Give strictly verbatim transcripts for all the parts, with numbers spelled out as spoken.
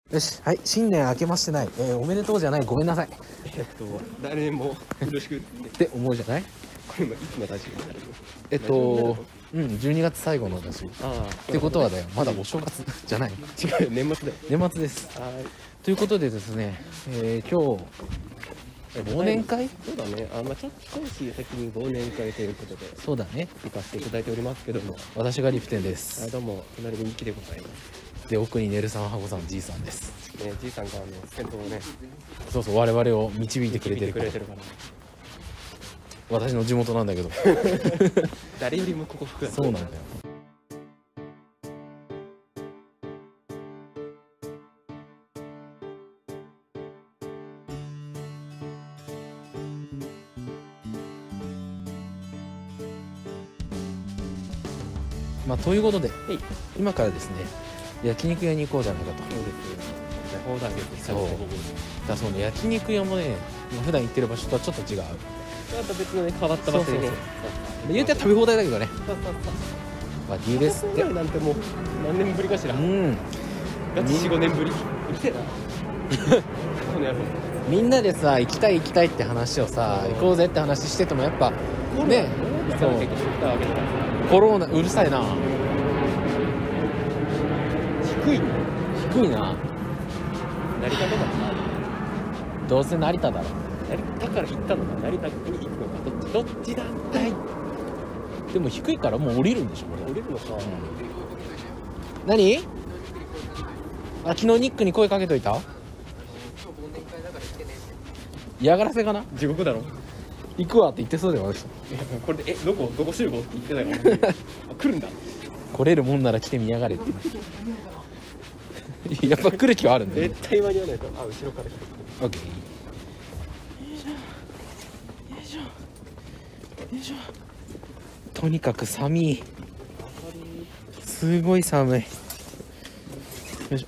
よし、はい、新年明けましてない、えー、おめでとうじゃない、ごめんなさいえっと誰もよろしくって思うじゃない。 これ今いつのラジオになるの？ えっとうんじゅうにがつ最後のだしああってことはだよ、まだお正月じゃない、 違うよ、年末だよ。 年末です。 はい、 ということでですね、えー、今日忘年会、 そうだね。あ、まあちょっと少し先に忘年会ということでそうだね、 行かせていただいておりますけども、 私がリプテンではい、 す。 どうも隣にミキでございます。 で、奥にネルさん、ハゴさん、じいさんです。 ね、じいさんがあの先頭をねそうそう、我々を導いてくれてるくれてるから私の地元なんだけど誰よりもここ福岡そうなんだよ。まあ、ということで、今からですね、焼肉屋に行こうじゃないかと。 そうですよ。放題です久々に。 だそうね、焼肉屋もね、まあ普段行ってる場所とはちょっと違う。 また別のね変わった場所でね。 そうそうそう言うては食べ放題だけどね。 そうそうそう。 和牛ですって。 放題なんてもう何年ぶりかしら。 うん。 ガチよん、ごねんぶり。うるせえな。この野郎。 みんなでさ、行きたい行きたいって話をさ、行こうぜって話しててもやっぱね、そうコロナうるさいな。 低い。 低いな。 成田とかどうせ成田だろ。 成田から行ったのか成田に行くのかどっちどっちだったい。 でも低いからもう降りるんでしょこれ。 降りるのか。 何？あ、昨日ニックに声かけといた？嫌がらせかな？ 地獄だろ。 行くわって言ってそうだよ私。 これでえどこどこ集合って言ってたよ。あ、来るんだ。 来れるもんなら来てみやがれって。やっぱ来る気はあるんだよね。 絶対間に合わないと。あ、後ろから来る。 オッケー。よいしょよいしょよいしょ。とにかく寒い。すごい寒い。よいし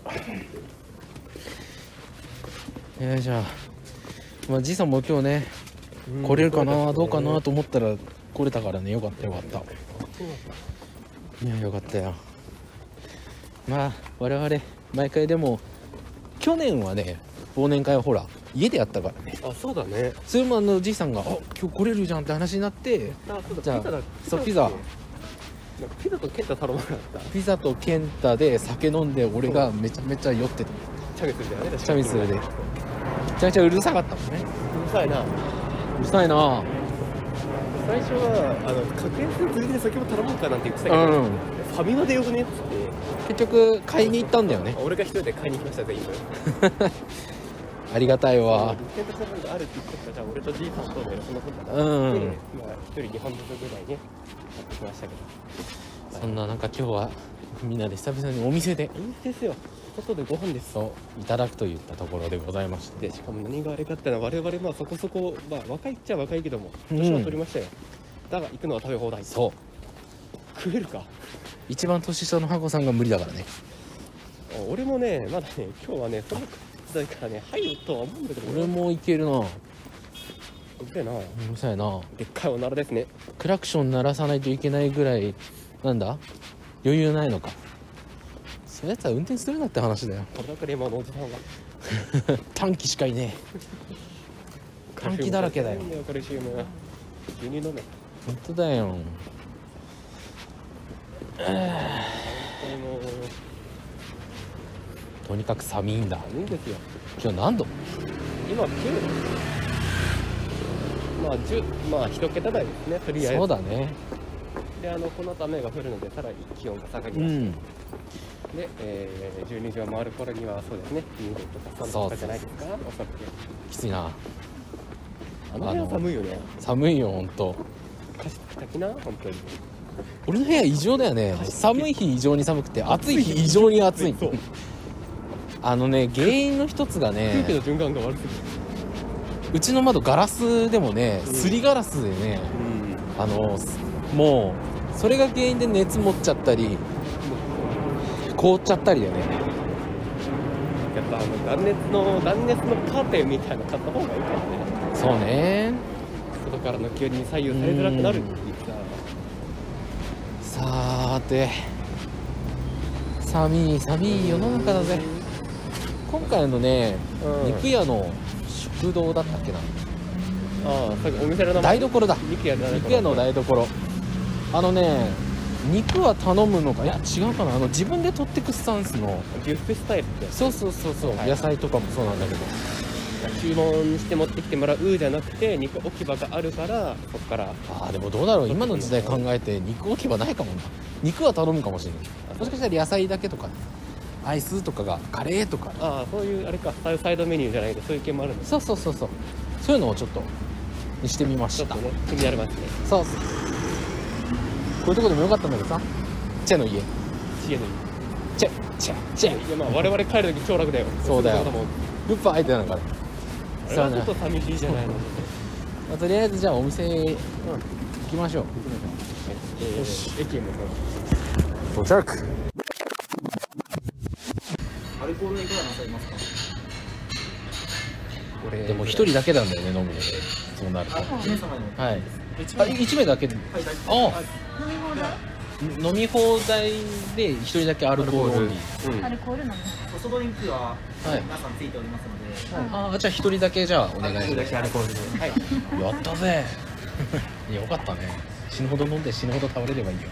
ょよいしょ。まあじいさんも今日ね来れるかなどうかなと思ったら来れたからね、よかったよかった。いやよかったよ。まあ我々毎回でも去年はね忘年会はほら家でやったからね。 あ、そうだね。 それもあのじいさんが「あ今日来れるじゃん」って話になって、じゃあそうピザピザとケンタ頼まなかった。 ピザとケンタで酒飲んで俺がめちゃめちゃ酔ってた。 チャミスルだよね。 チャミスルでめちゃめちゃうるさかったもんね。 うるさいな。 うるさいな。 最初はあの格安で釣りで酒も頼もうかなんて言ってたけど、 うん、 ファミマでよくねっつって結局買いに行ったんだよね。 俺が一人で買いに行きました全員分。 ありがたいわ。 ケンタセブンがあるって言ってたから、じゃあ俺とじいさんとねそのことだ。 うん、 で、まあ一人にほんずつぐらいね買ってきましたけど。 そんななんか今日はみんなで久々にお店でいいですよ。外でご飯です。 そういただくといったところでございまして、 でしかも何があれかってのは我々まあそこそこまあ若いっちゃ若いけども年は取りましたよ。だが行くのは食べ放題。 そう食えるか。 一番年下のハゴさんが無理だからね。 俺もねまだね今日はねそのくらいからね入るとは思うんだけど、 俺もいけるな。うるせえな。うるさいな。 でっかいおならですね。 クラクション鳴らさないといけないぐらいなんだ余裕ないのか。そういうやつは運転するなって話だよ。 これだから今のおじさんは短期しかいねえ。短期だらけだよ。 カルシウム牛乳飲め。 本当だよ。とにかく寒いんだ。 寒いんですよ。 今日何度？ 今きゅうど。まあじゅう、まあ一桁台ですねとりあえず。 そうだね。 であのこの後雨が降るのでさらに気温が下がります。 うん。 で、えー、じゅうにじを回る頃にはそうですねにどとかさんどとかじゃないですか。おそらくきついな。 あの部屋寒いよね。 寒いよほんと。 加湿器炊きな本当に。 俺の部屋異常だよね。寒い日異常に寒くて暑い日異常に暑い。 そう。 あのね原因の一つがね、 空気の循環が悪すぎる。 うちの窓ガラスでもね、すりガラスでね、あのもうそれが原因で熱持っちゃったり凍っちゃったりだよね。 やっぱあの断熱の断熱のカーテンみたいなの買った方がいいかもね。 そうね。 外からの気温に左右されづらくなるって言ってささーて寒い寒い世の中だぜ。 今回のね、 うん肉屋の食堂だったっけな、 ああ、さっきお店の名前台所だ、 肉屋の台所肉屋の台所。あのね、肉は頼むのか、いや違うかな、あの自分で取ってくスタンスの、 ビュッフェスタイルってやつ。 そうそうそうそう、 はい野菜とかもそうなんだけど、 注文して持ってきてもらうじゃなくて、肉置き場があるからそこから。 ああでもどうだろう、今の時代考えて肉置き場ないかもな。肉は頼むかもしれない。もしかしたら野菜だけとかね、アイスとかがカレーとか、 ああ、そういうあれか、サイドメニューじゃないけどそういう系もあるんです。 そうそうそうそう、そういうのをちょっとにしてみました。 ちょっとね、気になりますね。 そうそう、こういうとこでもよかったんだけどさ、チェの家、 知恵のチェチェチェ、 いや、まあ我々帰る時超楽だよ。 そうだよもん。 ルッパ入ってなんかね。 あれはちょっと寂しいじゃないの。 まあ、とりあえずじゃあお店行きましょう。 えーよし駅へ向かう。 到着。 アルコールはいかがなさいますか？ これでも一人だけなんだよね、飲むので、そうなると。 いちめい様にも。 はい。あ、一名だけで。 はい、大丈あ夫。はい。 飲み放題で一人だけアルコールオンリー。 うんアルコール飲む。 ソフトドリンクははい皆さんついておりますので、 あ、じゃあ一人だけじゃあお願いします。 アルコールで。はい。 やったぜ。よかったね。死ぬほど飲んで死ぬほど倒れればいいよ。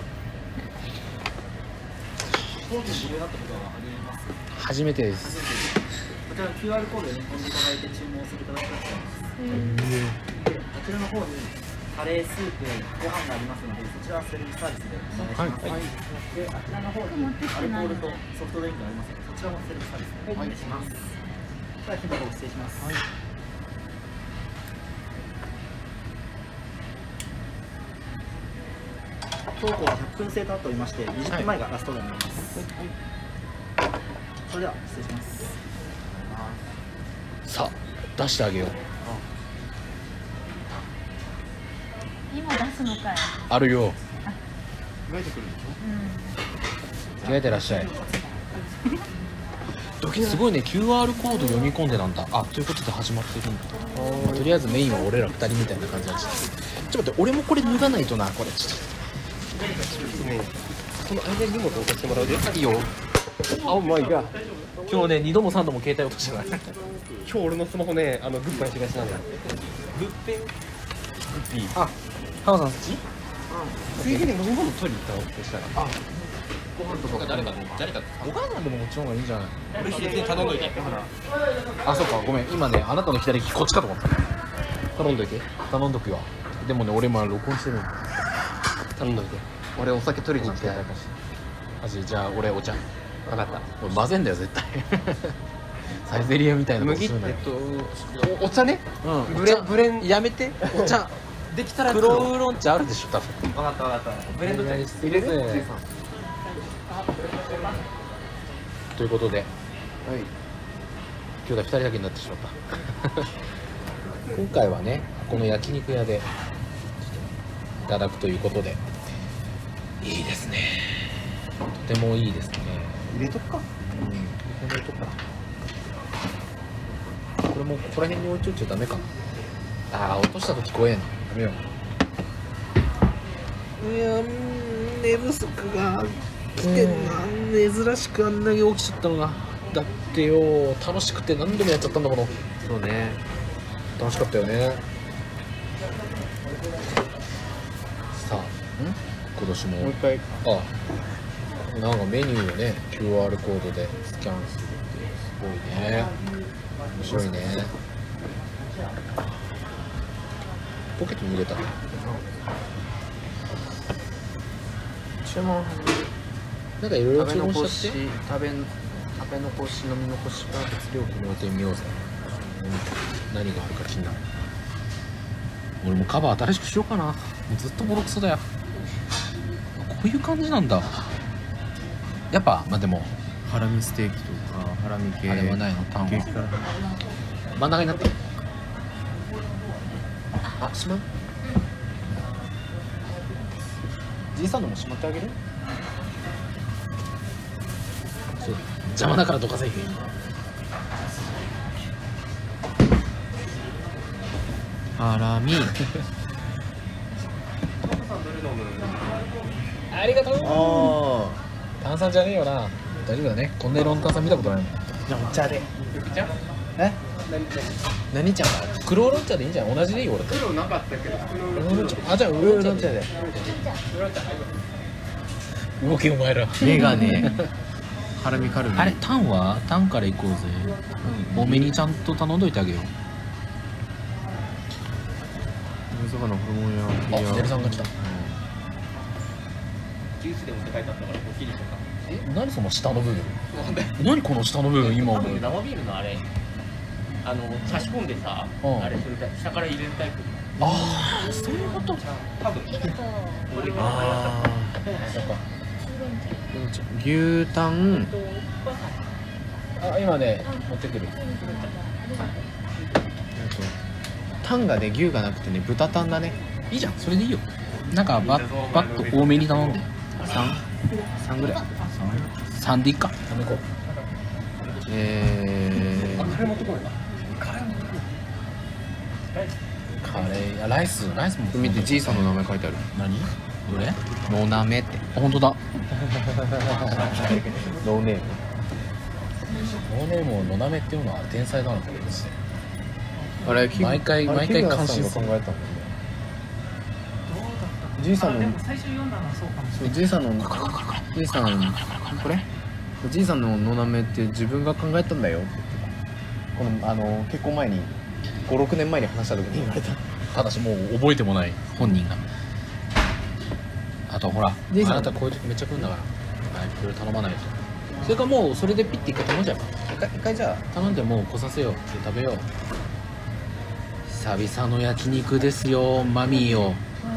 当時無料だったことはあります。 初めてです。 こちらの キューアール コードで読んでいただいて注文する形になってます。でこちらの方にカレースープ、ご飯がありますので、そちらはセルフサービスでお願いします。 はいで、あちらの方にアルコールとソフトドリンクがありますので、そちらもセルフサービスでお願いします。では、火の方失礼します。当校はひゃっぷん制となっておりまして、にじゅっぷんまえがラストになります。それでは失礼します。 さあ、出してあげよう。 今出すのかい。 あるよ。 着替えてくるんでし着替えてらっしゃい。すごいね、キューアール コード読み込んでなんだ。あ、ということで始まってるんだ。まあとりあえずメインは俺らふたりみたいな感じなんです。ちょっと待って、俺もこれ脱がないとな、これ。ちょっょ。ね、その間に荷物を落としてもらうで。 といいよ。 あ、マイガー。 今日ね、二度も三度も携帯落としてない。 今日俺のスマホね、あのグッバイしがちなんだよ。グッペン。グッピー。 あ、浜さんそっち？ ついでに飲み物取りに行ったのそしたら。あ、 ご飯とか誰か誰かお母さんでももちろんがいいんじゃない？ 俺左に頼んどいて。 あ、そうか、ごめん。今ね、あなたの左利きこっちかと思った。 頼んどいて。 頼んどくよ。でもね、俺今録音してるの。 頼んどいて。俺お酒取りに行きたい。 マジ、じゃあ俺お茶。 分かった。 俺混ぜんだよ絶対。サイゼリアみたいなことするなよ。 麦えっとおお茶ね。 うん、 ブレンブレンやめて。お茶。 できたら黒ウーロン茶あるでしょ多分。 分かった分かった。 ブレンド茶入入れる。 れるということで、 はい。 今日はふたりだけになってしまった今回はね、この焼肉屋でちょっといただくということで、いいですね、とてもいいですね。 入れとくか。 うん、この音かこれもここら辺に置いといちゃダメかな。あー、落とした時怖えな、やめよう。いやー、寝不足が来てんな、珍しくあんだけ起きちゃったのが。だってよ、楽しくて何度もやっちゃったんだもの。 そうね。 楽しかったよね。さあ、ん今年ももう一回。 あ、なんかメニューをね キューアール コードでスキャンするっていう、すごいね、面白いね。ポケットに入れた。 注文。 なんかいろいろ注文しちゃって。 食べ食べ残し飲み残しは別料金の置いてみようぜ。何があるか気になる。俺もカバー新しくしようかな。もうずっとボロクソだよ。こういう感じなんだ。やっぱまあでもハラミステーキとかハラミ系あれはないの、タンはケーキから真ん中になってる。あ、しまう。じいさんのもしまってあげる。そう、邪魔だからどかせいけ。 ハラミありがとう。 あ炭酸じゃねえよな。大丈夫だね。こんな色の炭酸見たことないもん。 じゃあお茶で。 緑茶？ え？ 何茶？ 何茶か。黒ウーロン茶でいいんじゃない？同じでいい俺と。 黒なかったけど、 ウーロン茶。あ、じゃあウーロン茶で。動きお前ら。 メガネハラミカルビ。 あれタンはタンから行こうぜ。多めにちゃんと頼んどいてあげよう。 そばのホルモンあ、 屋。 ネルさんが来た。 ジュースでもって書いてあったからコーヒーにしようか。 え、何その下の部分？何この下の部分今思う。 生ビールのあれ、あの差し込んでさ、 うんあれするタイプ、下から入れるタイプ。 ああ、そういうこと。 多分。俺がああ、そっか。 牛タン。 あ、今ね、持ってくる。 タンがね、牛がなくてね、豚タンだね。 いいじゃん、それでいいよ。なんかバッバッと多めに頼んで。 三三ぐらい。 三でいっか。三でいこう。 えー、 カレー持ってこないか。カレー持ってこカレー、あ、ライス、ライスも。 見て、じいさんの名前書いてある。 何？どれ？ のなめって。 あ、本当だ。 ノーネーム。 ノーネームをのなめっていうのは天才だなと思いますね。 あれ、 毎回毎回感心する。 考えたんだよね。じいさんの、 最初読んだのはそうかもしれそうじいさんの、じいさん、これじいさんののなめって自分が考えたんだよって言ってた。この、あの、結婚前に、ご、ろくねんまえに話した時に言われた。 ただしもう覚えてもない本人が。あとほら、あじいさんなたこういう時めっちゃ来るんだから、はい、これ頼まないと。それかもうそれでピッて一回頼んじゃえば。 一回、一回じゃあ、 頼んでもう来させよう。で食べよう。久々の焼肉ですよ、マミーよ。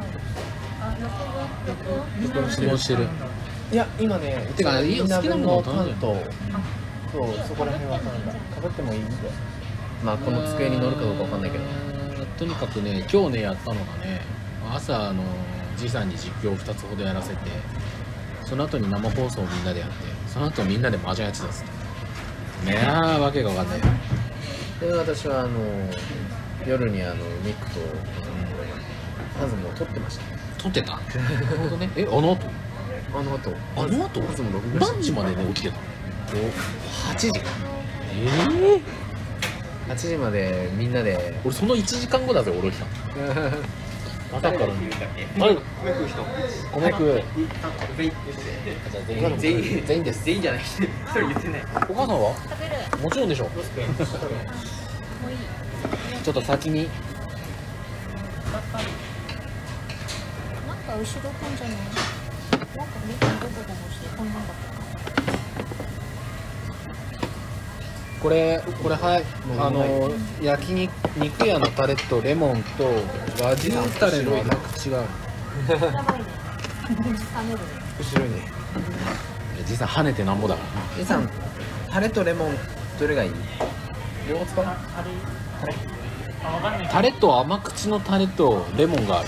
質問してる。 いや、今ね、 てかいいよ、 みんな好きな分のものを頼んでタンと、そう、そこら辺は頼んだ。かぶってもいいんで。まあ、この机に乗るかどうかわかんないけど。 ど。とにかくね、今日ねやったのがね、朝あのじいさんに実況をふたつほどやらせて、その後に生放送をみんなでやって、その後みんなで麻雀やってたんですね。ねあわけがわかんないよ。 で、私はあの夜にあのミックとパズムを撮ってました。 撮ってた。なるほどね。え、あの後あの後、 あの後パズム録画して何時までね起きてたの？ はちじ。 ええはちじまでみんなで。 俺そのいちじかんごだぜ、俺起きたの。朝からね。 米食う人。 米食う。 全員全員全員です。 全員じゃない。一人言ってない。 お母さんは？ 食べる。 もちろんでしょ。 もういい。 ちょっと先に。 なんか後ろ飛んじゃない。なんか見てどこどこしてこんなんだった。 これこれはい、あの焼肉肉屋のタレとレモンと和牛タレの甘口がある。 やばいね。食べるね。 後ろに。 実際跳ねてなんぼだかじいさん、タレとレモンどれがいい？両方使う？ ら。タレと甘口のタレとレモンがある。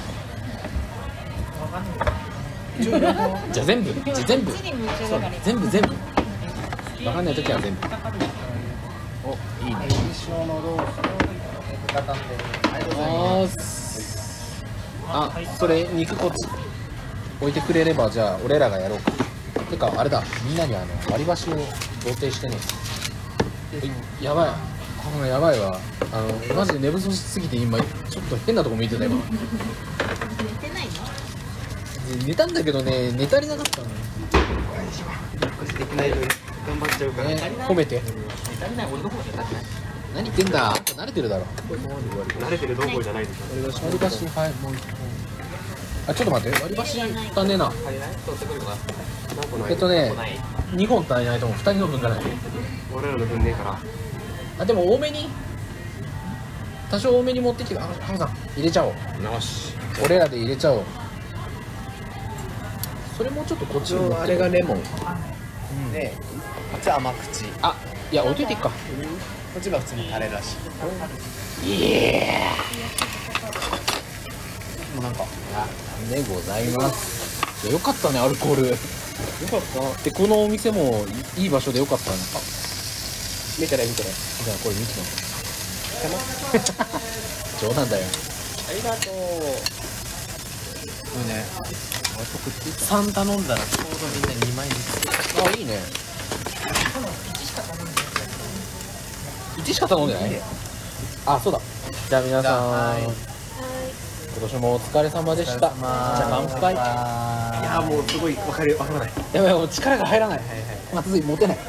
じゃあ全部じゃあ全部次に夢中だから。 全部全部わかんない時は全部。お、いいね。ああ、それ肉こっち置いてくれれば、じゃあ俺らがやろうか。てかあれだ、みんなにあの割り箸を贈呈してね。やばい、このやばいわ。あのマジで寝不足しすぎて今ちょっと変なとこ見てた今。 寝てないの？ 寝たんだけどね、寝足りなかったの。 できないと頑張っちゃうから。 ね、褒めて。 足りない俺の方が足りない。 何言ってんだ。あんた慣れてるだろ。 慣れてるどころじゃないですよ。 割り箸、はい、もう一本。あ、ちょっと待って、割り箸足んねえな。 足りない？取ってくるか。何個ない？ えっとね何個ないにほん足りないと思う。ふたりの分がない。 俺らの分ねえから。 あ、でも多めに多少多めに持ってきて、あ、ハムさん入れちゃおう。よし、俺らで入れちゃおう。それもうちょっとこっちに持ってあれがレモン。で、こっちは甘口。 あ、いや置いといていっか。 こっちが普通にタレだし。 いえもうなんか、 ーでございます。いやよかったね、アルコール。よかったで、このお店もいい場所でよかったね。あ、見てね見てね。じゃあこれ見てね。冗談だよ。 ありがとう。 これね、 さん頼んだらちょうどみんなにまいずつ。あ、いいね。 いちしか頼んでない。あ、そうだ。じゃあ皆さん、 はい今年もお疲れ様でした。じゃあ乾杯。 いやもうすごいわかるわからない。 やばい、もう力が入らない。まずい、持てない。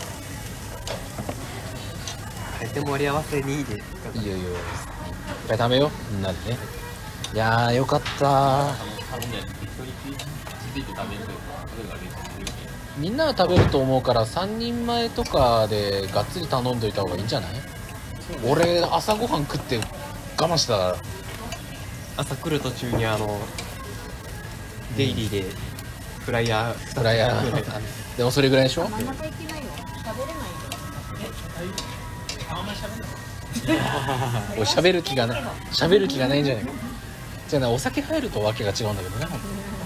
はい、でも割り合わせにで。 いいよいいよ。いっぱい食べよう。みんなでね。いやー、よかったー。みんなは食べると思うからさんにんまえとかでがっつり頼んどいた方がいいんじゃない？俺朝ごはん食って我慢したから朝来る途中にあのデイリーでフライヤーフライヤーでもそれぐらいでしょ？ 真ん中行きないよ。喋れないよ。 おい喋る気がない喋る気がないんじゃないか。じゃあね、お酒入るとわけが違うんだけどね。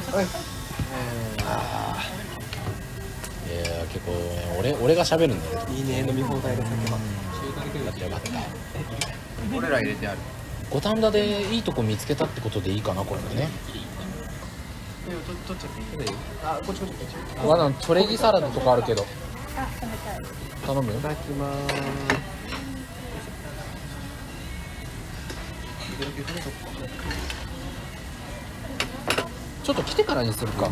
ああいやー結構ね、俺俺が喋るんだよ。 いいね、飲み放題の酒は。 よかった。 俺ら入れてある。 五反田でいいとこ見つけたってことでいいかな、これね。 取っちゃっていい？あ、こっちこっちこっち。 わざトレギサラダとかあるけどあ、食べたい。 頼む？ いただきまーす。 ちょっと来てからにするか。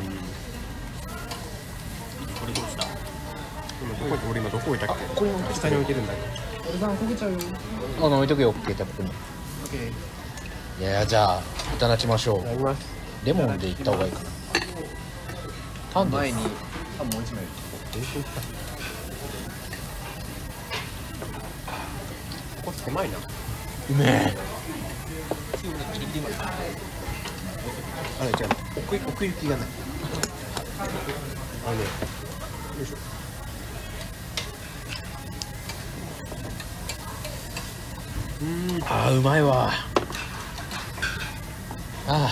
今どこ俺今どこ置いたっけ？これ下に置いてるんだけど。 俺さん焦げちゃうよ。 あの置いとけよ、ケチャップに。 オッケー。 いやじゃあいただきましょう。 いただきます。 レモンでいった方がいいかな。タンです。 前にあもう一枚。 ここ狭いな。 うめえ。 あれじゃあ奥奥行きがない。あのね、よいしょ。うーん、 あーうまいわ。あ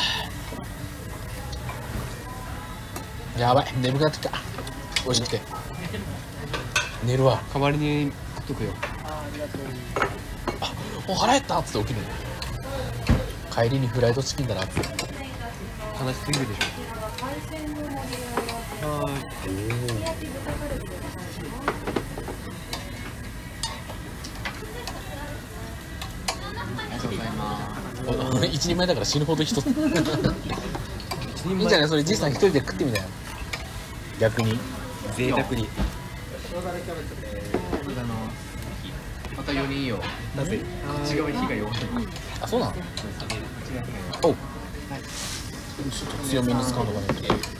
ーやばい、眠くなってきた。美味しくて寝るわ。 代わりに食っとくよ。 あ、もう腹減ったっつって起きるの。帰りにフライドチキンだなっつって。 悲しすぎるでしょ。はーい。 ありがとうございます。 お一人前だから死ぬほど人いいんじゃない？それじいさん一人で食ってみたよ。逆に贅沢に。 またよにんいいよ。 なぜ？ 違う火が弱い。 あ、そうなの？おう、ちょっと強めに使うのがね。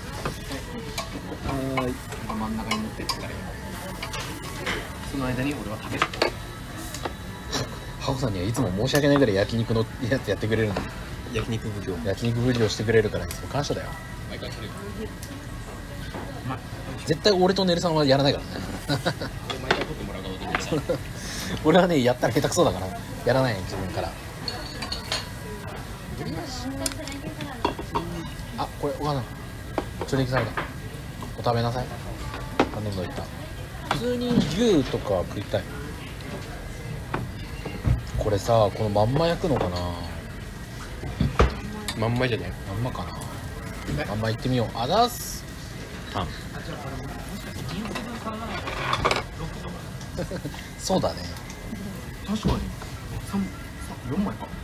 はーい。 真ん中に持ってってからよ。その間に俺は食べる。 ハコさんにはいつも申し訳ないぐらい焼肉のやつやってくれるの。 焼肉奉行。 焼肉奉行してくれるからいつも感謝だよ。絶対俺とネルさんはやらないからね。俺はね、やったら下手くそだからやらないよ、自分から。あ、これお花チョレギサラダお食べなさい。頼んどいた。普通に牛とか食いたい。これさ、このまんま焼くのかな。 まんまじゃない。 まんまかな。まんま行ってみよう。あざっす。タン。そうだね。 確かに三四枚か。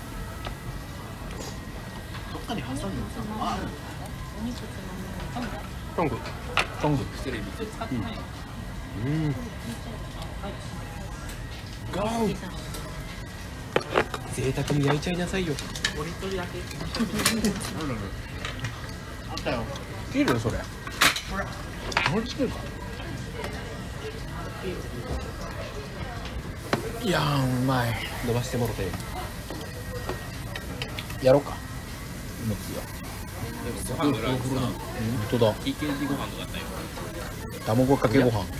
どっかに挟んでもさ。 お肉つまむ。 トング。 トング。 うん。ゴー。贅沢に焼いちゃいなさいよ。 俺一人だけあったよ。 切るそれ。ほら。これ作るか。いやーうまい。 伸ばしてもろて。 やろうか。もつよ。本当だ。卵かけご飯。はい。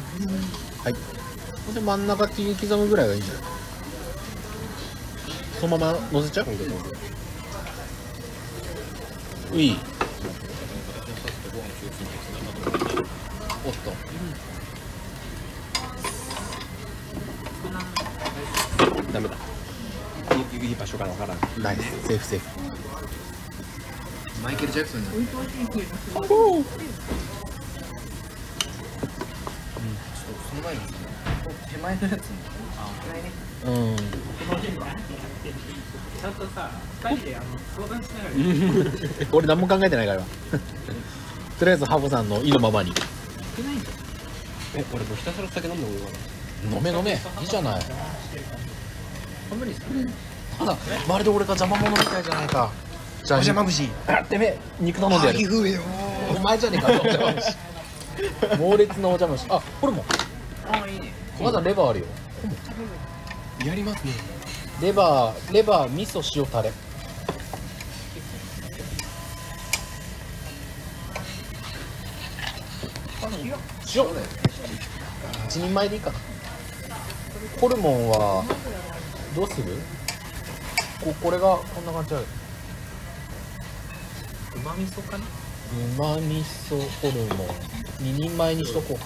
ほんで真ん中切り刻むぐらいがいいんじゃない？そのまま乗せちゃう？うい。おっと。 ダメだ。いいい場所がわからん。 ナイス。セーフセーフ。 マイケル・ジャクソンに。うん、ちょっとその前に手前のやつに。あ、これね。 うんちゃんとさふたりであの相談しながら俺何も考えてないからとりあえずハボさんの意のままにえ、俺もうひたすら酒飲んでもいいかな。 飲め飲めいいじゃないただまるで俺が邪魔者みたいじゃないかじゃあお邪魔虫。 あてめえ肉頼んでやる食えよ。 お前じゃねえかお邪魔虫猛烈なお邪魔虫あこれもあいいねまだレバーあるよやりますね。 レバーレバー味噌塩タレ塩一人前でいいかなホルモンはどうするここれがこんな感じあるうまみそかなうまみそホルモンににんまえにしとこうか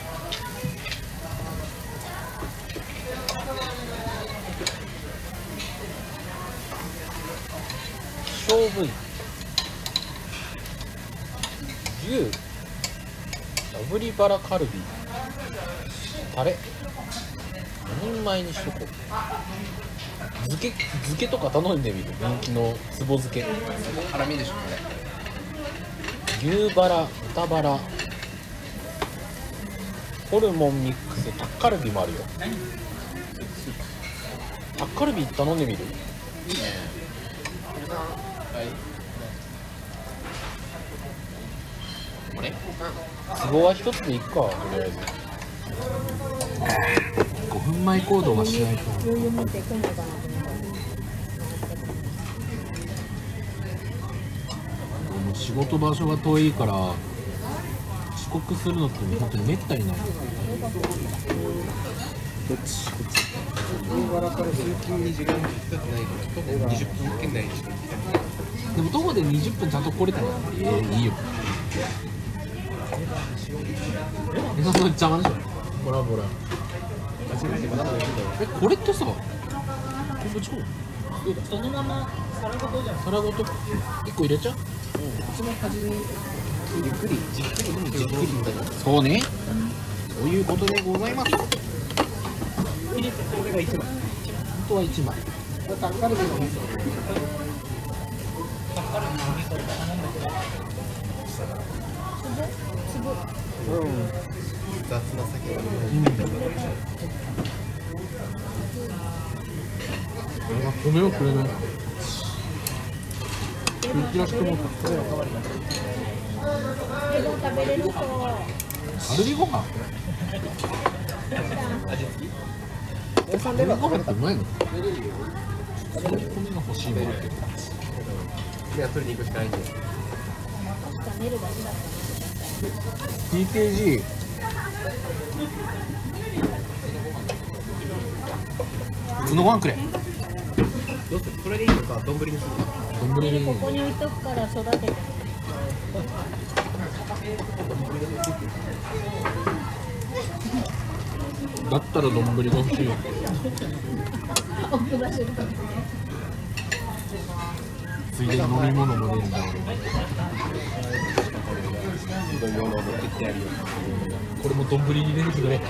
希少部位牛炙りバラカルビタレににんまえにしとこう漬け漬けとか頼んでみる人気のつぼ漬け辛みでしょこ牛バラ豚バラホルモンミックスタッカルビもあるよタッカルビ頼んでみるれこれツボは一つでいいかとりあえずごふんまえ行動はしないと余裕持ってくんのかなと思ったもう仕事場所が遠いから遅刻するのって本当にめったにないどっちこっち。大原から通勤に時間かかってないから、にじゅっぷん圏内にしか行きたい。 でも徒歩でにじゅっぷんちゃんと来れたらええいいよえその邪魔でしょボラボラえこれってさこれ超そのまま皿ごとじゃん皿ごといっこ入れちゃう一番端にゆっくりじっくり飲むじっくりみたいな。 そうねそういうことでございますこれが一枚。 本当はいちまいタッカルビの味噌。うん。雑な酒が米をくれないいらしてもらったでも食べれる人カルビご飯おやさんレバーご飯ってうまいの米が欲しいものっていや取りに行くしかないんで。 確か寝るだけだったティーケージー 普通のご飯くれどうする？それでいいのか丼にするのか。 丼でいいここに置いとくから育ててだったら丼が欲しいよ奥出しるついでに飲み物も出るんだうどん用の持ってきてやるよ。 俺これも丼に入れてくれ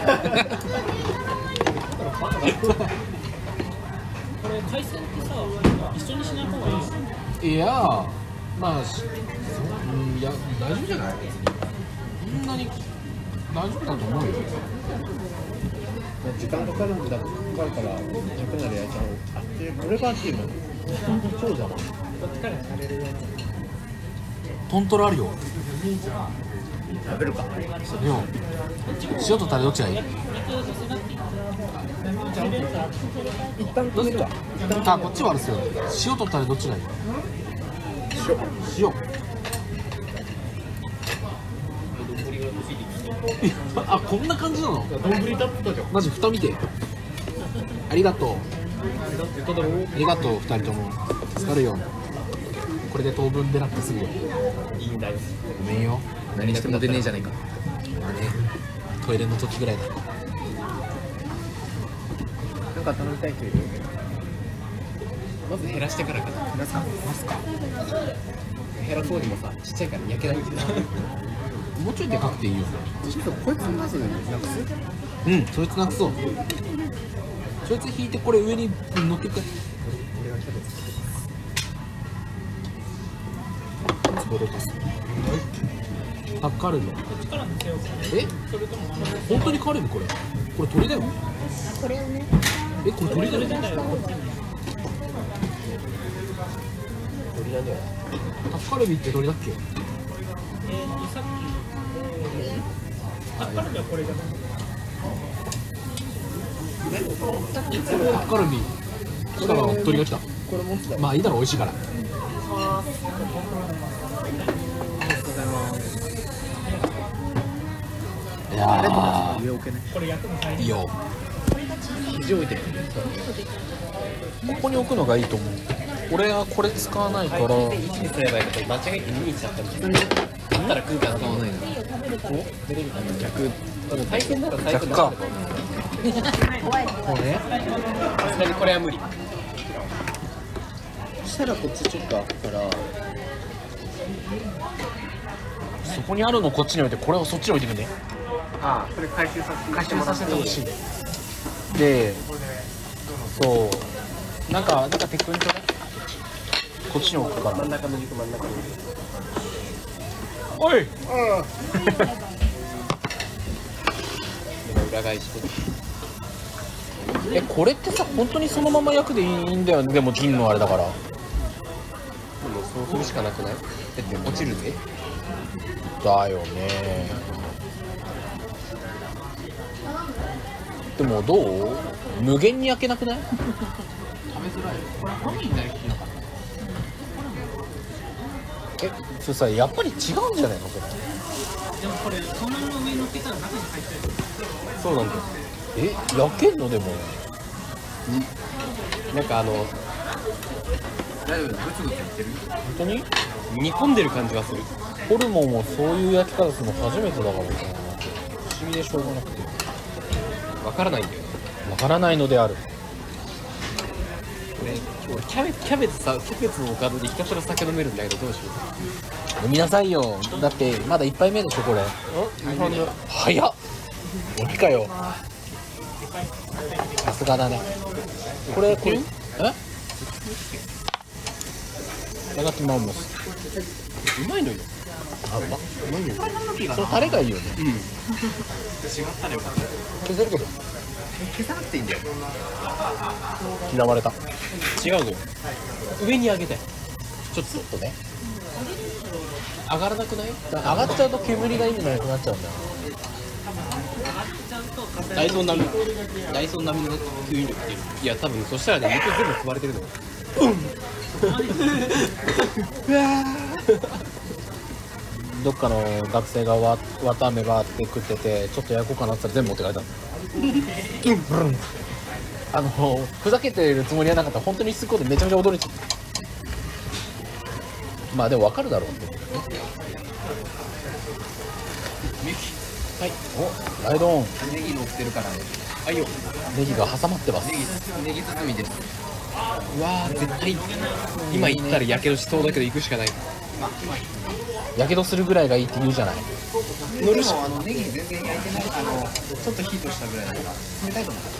これ海鮮ってさ一緒にしない方がいいいやまあしうんいや大丈夫じゃないそんなに大丈夫だと思うよ時間かかるんだかかるから焼くなら焼いちゃおう。あ、でこれがっていうの。そうじゃん。 どっちからされるよトントロあるよ食べるか。 よ塩とタレどっちがいい一旦止めるわ。 あこっちはあるっすよ塩とタレどっちがいい塩。 塩あこんな感じなの丼タップとじゃん。 マジ蓋見てありがとうありがとうふたりとも助かるよこれで当分出なくてすぐよいいんだよ。 ごめんよ何しても出ねえじゃねえかまあねトイレの時ぐらいだなんか頼みたい人いる？まず減らしてからかな。減らすか。 ますか減らそうにもさ、ちっちゃいから焼けないんだ。 もうちょいでかくていいよちょっとこいつまずなくす。 うんそいつなくそうそいつ引いてこれ上に乗っけて。 俺がキャベツボロカス。タッカルビ。え？本当にカルビこれ？これ鳥だよ。 これをね、 え、これ鳥だよ。 鳥なんだよ。 タッカルビって鳥だっけ？タッカルビ。来たら鳥が来た。 これ持つだよ。 まあいいだろ、美味しいから。いやー、 上置けない。 いいよ。 肘置いてる。 ここに置くのがいいと思う。俺はこれ使わないから。 いちにすればいいけど間違えてににしちゃったら普通にだったら空間使わないの。 いいよ、食べるから。 逆。でも対戦なら最逆か。 怖い。 こうね。 さすがにこれは無理。そしたらこっちちょっと開くから。 そこにあるのこっちに置いて、これをそっちに置いてくんね。 ああ、それ回収させて回収させてほしい。で、そう。なんか、なんか鉄粉にちょうだい。こっちに置くから。 真ん中の軸真ん中のおい。 裏返して。 え、これってさ、本当にそのまま焼くでいいんだよね。でも銀のあれだから。 でもそうするしかなくない？だって落ちるぜ。 だよね。でもどう？無限に焼けなくない？ 食べづらい。これ本人だよ。 え、それさ、やっぱり違うんじゃないのそれ。 でもこれそのまま上に乗っけたら中に入っちゃう。 そうなんだよ。 え、焼けんのでも。 なんかあの大丈夫、グツグツいってる？ 本当に？ 煮込んでる感じがする。 ホルモンもそういう焼き方するの初めてだからさ、不思議でしょうがなくて。 わからないんだよね。 わからないのである。 俺俺キャベツキャベツさキャベツのおかずでひたすら酒飲めるんだけどどうしよう。 飲みなさいよ。だってまだ一杯目でしょこれ。 日本の早っ。鬼かよ。さすがだね。これこれ。え？いただきます。 うまいのよ。 あ、うま。 うまいのよ。 そのタレがいいよね。 うん。違ったらよかった。 消せるけど。 消さなくていいんだよ。 嫌われた。 違うのよ。上に上げたい。ちょっちょっとね。 と上がらなくない？ 上がっちゃうと煙が意味なくなっちゃうんだよ。 ダイソー並みダイソー並みの吸引力っていう。いや多分そしたらね肉全部吸われてるのよ。 どっかの学生がわ綿あめばって食っててちょっと焼こうかなって言ったら全部持ってかれたの。あのふざけてるつもりはなかった。本当にすることでめちゃめちゃ驚いちゃった。まあでも分かるだろうって。はい、お、ライドオン。 ネギ乗ってるからね。あいよ。 ネギが挟まってます。 ネギネギ包みです。うわー絶対今行ったらやけどしそうだけど行くしかない。 やけどするぐらいがいいって言うじゃない。 乗るしあのネギ全然焼いてないあのちょっとヒートしたぐらいだから冷たいと思う。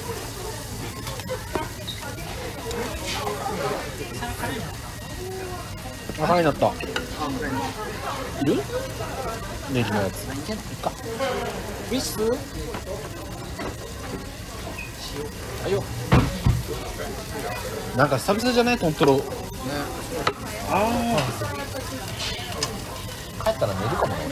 あ、辛いなった。いる？ネギのやつ。いっか。ウィッス？あよ。なんか久々じゃないトントロ。ね。ああ。帰ったら寝るかもね。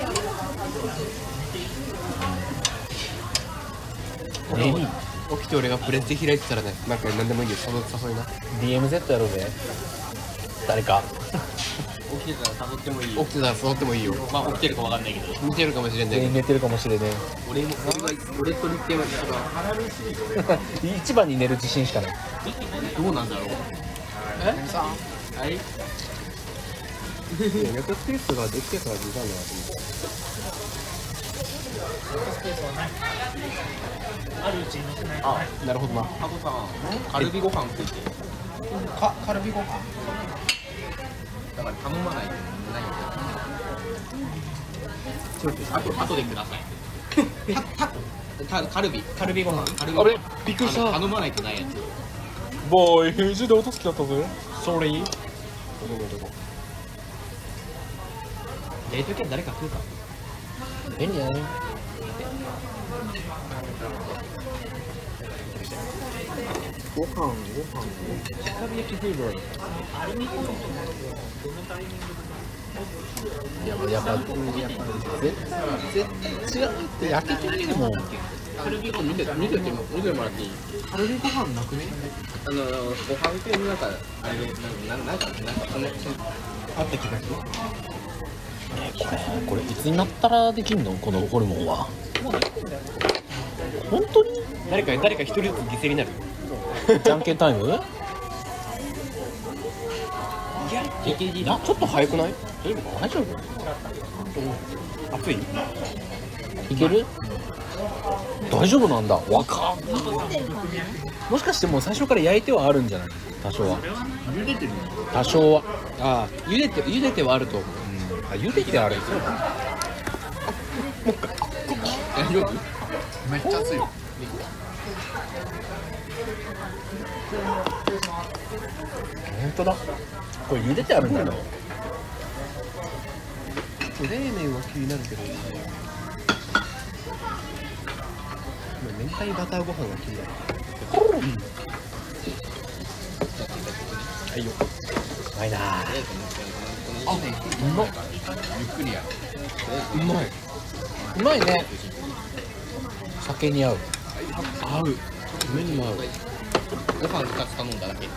寝に。 起きて俺がプレスで開いてたらね、なんか何でもいいよ、誘いな。 ディーエムゼット やろうぜ。誰か。 起きてたら誘ってもいいよ。起きてたら誘ってもいいよ。まあ起きてるかわかんないけど。見てるかもしれないけど。 寝てるかもしれねえ。 俺も俺が俺と日程は一緒だ。 一番に寝る自信しかない。 どうなんだろう。え？さあ。はい。ネットスペースができてから時間だなと思って。 あるうちに乗ってない。 あ、なるほどな。タコさん、カルビご飯って言って。か、カルビご飯。だから頼まないとないよ。ちょっとあと後でください。タタコ。 たカルビカルビご飯カルビあれびっくりしたあの頼まないとないやつボーイ編集で落とす気だったぜ。ソーリー。 どこどこやりときは誰か食うか便利だね。 ご飯ご飯直火焼きフードいやもうやっぱ絶対違うって焼き鳥でもカルビご飯見て見てても見てもらっていいカルビご飯なくねあのご飯系のなんかあれななんかなんかそのあった気がするこれこれいつになったらできんのこのホルモンは。本当に誰か誰か一人ずつ犠牲になるじゃんけんタイム？ いやいやちょっと早くない大丈夫？ 熱いいける？大丈夫なんだ。わかん。 残ってる感じ。 もしかしてもう最初から焼いてはあるんじゃない？多少は。 茹でてる多少は。 ああ茹でて茹でてはあると思うあ、茹でてある。 大丈夫めっちゃ熱いよ本当だ。これ茹でてあるんだよ。 冷麺は気になるけど明太バターご飯が気になるはいようまいな。 あうまっゆっくりやうまいうまいね。酒に合う。 合う麺にも合うご飯ふたつ頼んだだけ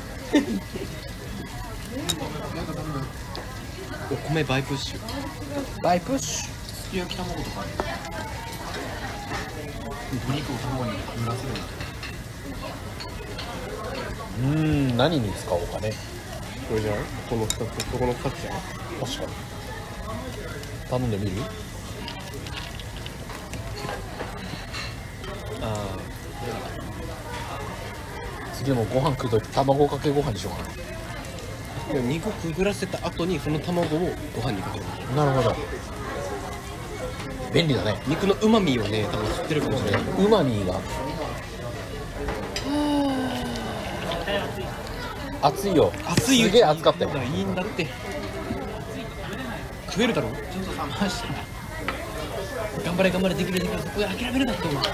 お米バイプッシュバイプッシすき焼き卵とかあるお肉を卵に揺らせるュ。うーん、何に使おうかね。 これじゃないこのふたつここのふたつじゃない確かに。頼んでみる？ あ次もご飯食うとき卵かけご飯にしようかあでも肉くぐらせた後にその卵をご飯にかけるな。なるほど。便利だね。 肉の旨味をね多分知ってるかもしれないウマミーが熱いよ。 熱いよすげえ熱かったよ。 いいんだって食えるだろちょっと冷ました頑張れ頑張れできるできるそこで諦めるなって思う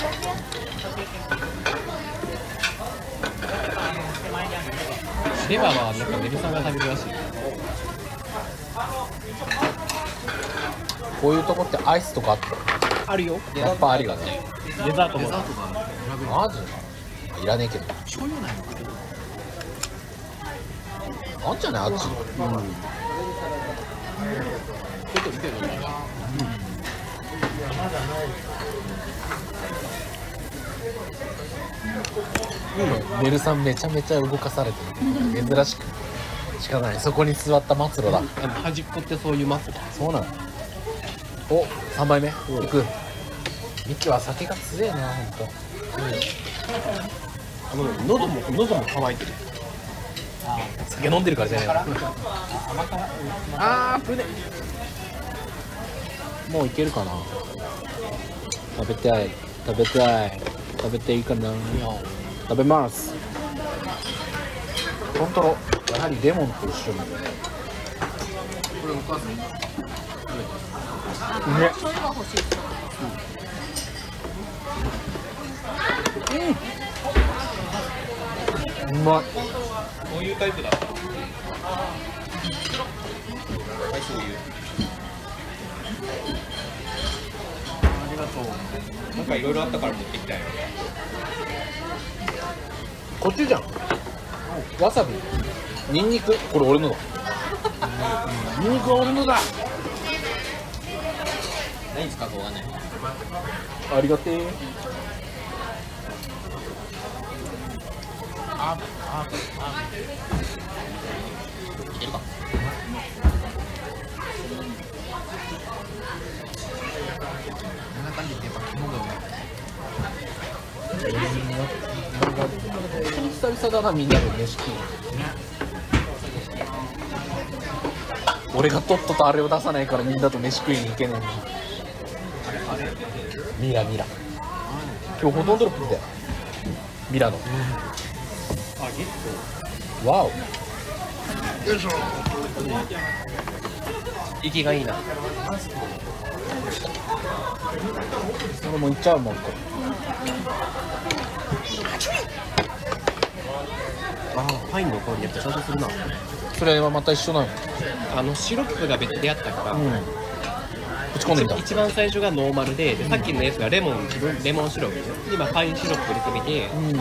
レバーはなんかネルさんが食べるらしいこういうとこってアイスとかあったあるよやっぱありがね。 デザートもマジか。いらねえけど。 醤油ないのかあんじゃないあっち。 ちょっと見てるのかベルさんめちゃめちゃ動かされてる。珍しく。しかない。そこに座った末路だ。 あの端っこってそういうマスそうなの。お、さんばいめ。いく。ミキは酒が強えな、ほんと。 あの喉も喉も乾いてる酒飲んでるからじゃないか。 あー船もういけるかな。食べたい。食べたい。食べていいかな。食べます。トントロ。やはりレモンと一緒に。 これお母さんあ、それが欲しい。 うまい。 こういうタイプだはいそういうありがとうなんかいろいろあったから持ってきたよこっちじゃん。わさび。ニンニク。これ俺のだ。ニンニクは俺のだ。 何使うかわかんないありがてえ。 ああいけるかこんな感じでやっぱ肝がうまいなんか本当に久々だな、みんなで飯食う。俺がとっととあれを出さないからみんなと飯食いに行けねえのに。ミラミラ。 今日ほとんどロップ来たよミラノ。 あ、ゲッわお。 ト息がいいな。 それもいっちゃうもんこあー、パインの香りやっぱちゃんとするな。 それはまた一緒なの。 あのシロップが別であったから、 うん。打ち込んでみた。 一番最初がノーマルで、でさっきのやつがレモンレモンシロップ、今パインシロップ入れてみて、 うん。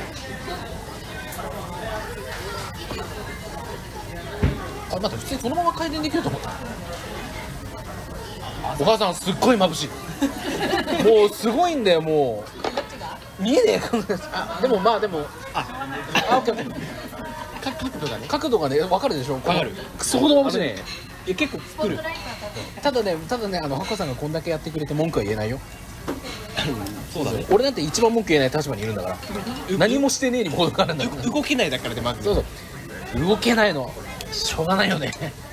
あ、待って、普通にそのまま回転できると思った。お母さんすっごい眩しい。もうすごいんだよ、もう見えねえ。でもまあでもあ、 あ、オッケーオッケー。 角度がね、 角度がね分かるでしょ。 分かる。 クソほど眩しいね。 え結構作る。 ただね、ただね、あのハコさんがこんだけやってくれて文句は言えないよ。 そうだね。 俺なんて一番文句言えない立場にいるんだから。何もしてねえにも程があるんだから。 動けないだからでまず。 そうそう。動けないのしょうがないよね。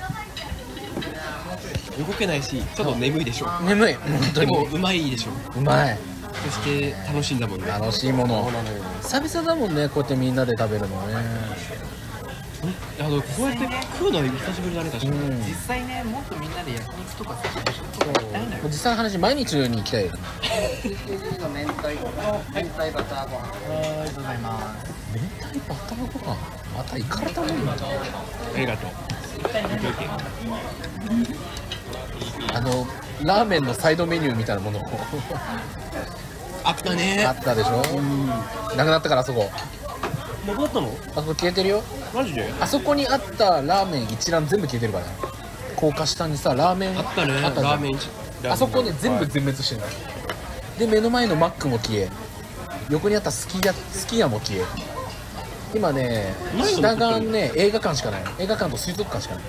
動けないし、ちょっと眠いでしょ。 眠い。本当にでもうまいでしょ。 うまい。 そして楽しいんだもんね。 楽しいもの。 そうなのよ。 久々だもんね、こうやってみんなで食べるのね。 あのこうやって食うの久しぶりだね、確かに。 うん。 実際ね、もっとみんなで焼肉とかさ、 そう実際の話、毎日のように行きたいよ。 の明太子の明太バターご飯。ありがとうございます。 明太バターご飯また行かれたもんだ。 ありがとう。 あのラーメンのサイドメニューみたいなものあったね。 あったでしょ。なくなったからあそこ。 なくなったの？ あそこ消えてるよ。 マジで？ あそこにあったラーメン一覧全部消えてるからね。高架下にさラーメンあったね。 あったじゃんラーメン一。 あそこね全部全滅してるの。で目の前のマックも消え、横にあったスキヤスキヤも消え。今ね下がね映画館しかない。映画館と水族館しかない。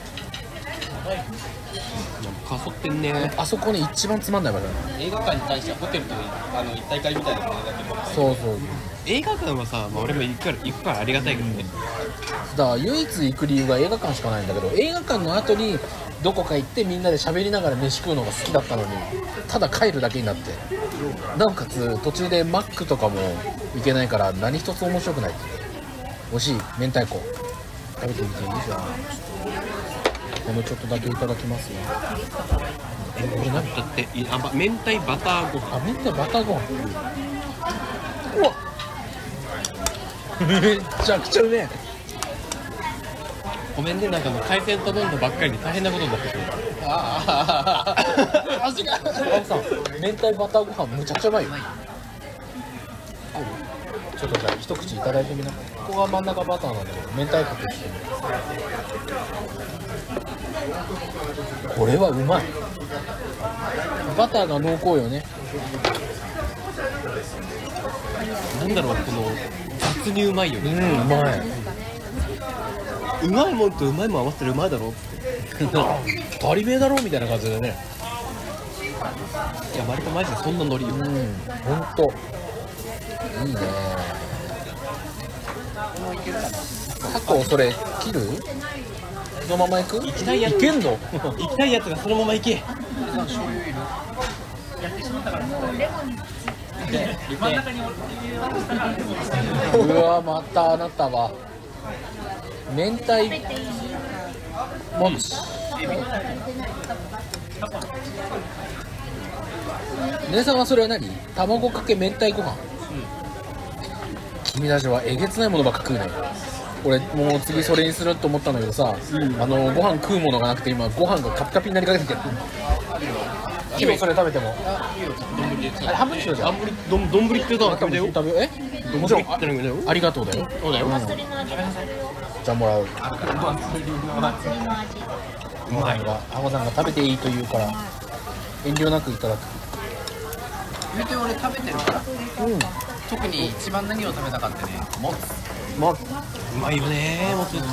かそってんね。 あそこね一番つまんない場所だね。 映画館に対してはホテルとあの一体会みたいなものだけど。 そうそう。 映画館はさ、まあ、俺も行くから行くからありがたいけどね。 だから唯一行く理由が映画館しかないんだけど、映画館の後にどこか行ってみんなで喋りながら飯食うのが好きだったのに、ただ帰るだけになって、なおかつ途中でマックとかも行けないから何一つ面白くない。美味しい明太子食べてみていいじゃん。このちょっとだけいただきますよ。 え、これ何だっていあば明太バターご飯。 あ、明太バターご飯。うわめっちゃくちゃうめえ。 ごめんね、なんかもう海鮮頼んだばっかりで大変なことになってくる。 ああ味が青さん明太バターご飯むちゃくちゃうまいよ。ちょっとじゃあ一口いただいてみな。ここが真ん中バターなんだけど明太子としてこれはうまい。バターが濃厚よね。 なんだろう、この雑にうまいようんね。 うまい。 うまいもんとうまいもん合わせてるうまいだろ。 足りめえだろみたいな感じでね。 いや、割とマジでそんなノリよ。 うんほんといいね。タコそれ切る？そのまま行く？ 行きたいやついけんの？ 行きたいやつがそのまま行け。 うわまたあなたは明太もち。姉さんはそれは何？卵かけ明太ご飯、うん、君たちはえげつないものばっか食うね。俺もう次それにすると思ったんだけどさ、うん、あのご飯食うものがなくて今ご飯がカピカピになりかけてきてる。今それ食べてもあれ半分にしようじゃん。 丼って言うと食べてよ。 食べよ。えもちろん あ, ありがとうだよ。 そうだよ、うん、 じゃあもらう。 お祭りの味。 うまいわ。あこさんが食べていいと言うから遠慮なくいただく。 言うて俺食べてるから、うん、特に一番何を食べたかってね、もつもつうまいよね、もつって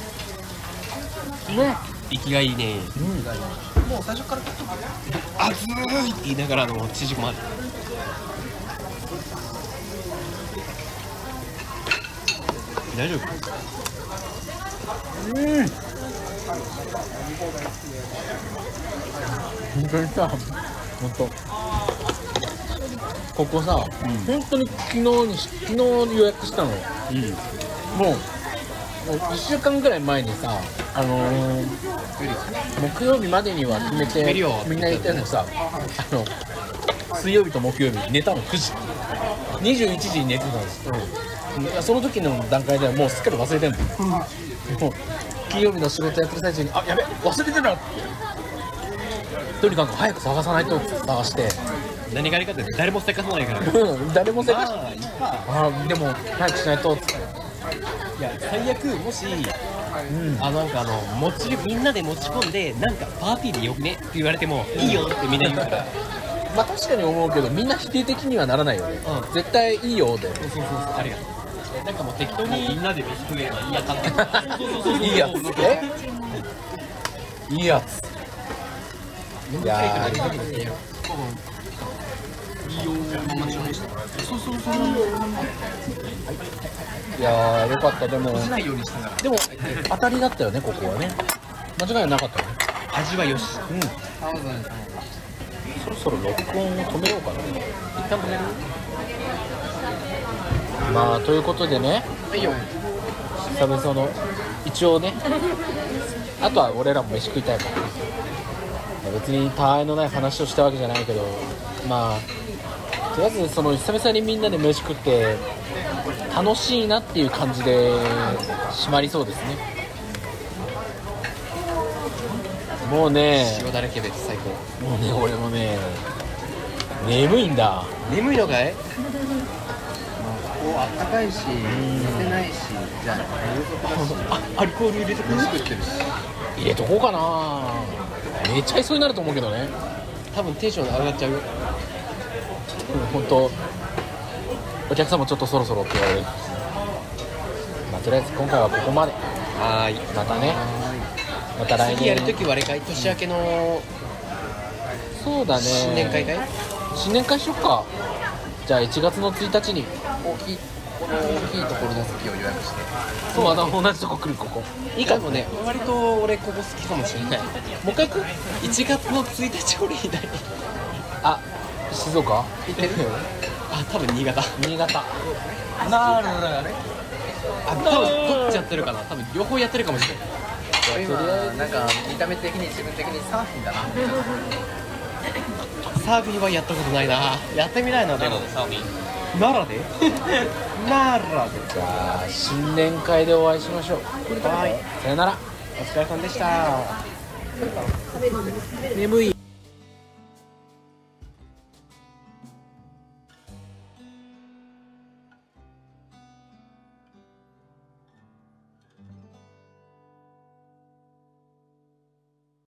ね、 生きがいいね、 うん、もう最初から熱いって言いながらの縮こまる。大丈夫？ うん本当にさ、本当ここさ、本当に昨日に昨日予約したの。もう。もういっしゅうかんぐらい前にさ、あのー、木曜日までには決めてみんな言ってんのさ、あの水曜日と木曜日寝たのくじ、にじゅういちじに寝てたんです、うん、その時の段階ではもうすっかり忘れてんの、うん、もう金曜日の仕事やってる最中にあやべ忘れてたってとにかく早く探さないとって探して何がありかって誰もせかさないからね。 うん誰もせかしああいいか。 あでも早くしないとっていや最悪もし、 うんあのなんかあの持ちみんなで持ち込んでなんかパーティーでよくねって言われてもいいよってみんな言うからまあ確かに思うけどみんな否定的にはならないよね、 うん絶対いいよでそうそうそうそうありがとう。なんかもう適当にみんなで飯食えばいいやかってそうそうそうそういいやつえいいやついやーいやーよかったでもないようにしたからでも当たりだったよねここはね間違いなかったよね味はよし。 うんそろそろ録音を止めようかな一旦止める。 まあということでねはいよ。 久々の一応ねあとは俺らも飯食いたいから、まあ別にたわいのない話をしたわけじゃないけどまあとりあえずその久々にみんなで飯食って楽しいなっていう感じで締まりそうですね。もうね塩だらけで最高。 もうね俺もね眠いんだ。 眠いのかい？ここあったかいし、寝てないし、じゃあ冷蔵庫だし、あアルコール入れて飯食ってるし、 入れとこうかな。めっちゃいそうになると思うけどね。 多分テンション上がっちゃうよ。 本当お客さんもちょっとそろそろって言われる。まあとりあえず今回はここまで。 はーい。 またねまた来年次やるときはあれかい？年明けのそうだね新年会かい？ 新年会しよっか。じゃあいちがつのついたちに大きいこの大きいところの席を予約して。 そうあの同じとこ来るここいいかもね。割と俺ここ好きかもしれない。 もう一回行く。 いちがつのついたち俺いない。 あ静岡行ってる？あ多分新潟。 新潟なるほどね。あ多分どっちやってるかな。多分両方やってるかもしれない。 今なんか見た目的に自分的にサーフィンだな。 サーフィンはやったことないな。やってみないなでも。サーフィン。奈良で？奈良で。 じゃあ新年会でお会いしましょう。 はい。 さよなら。 お疲れ様でした。 眠い。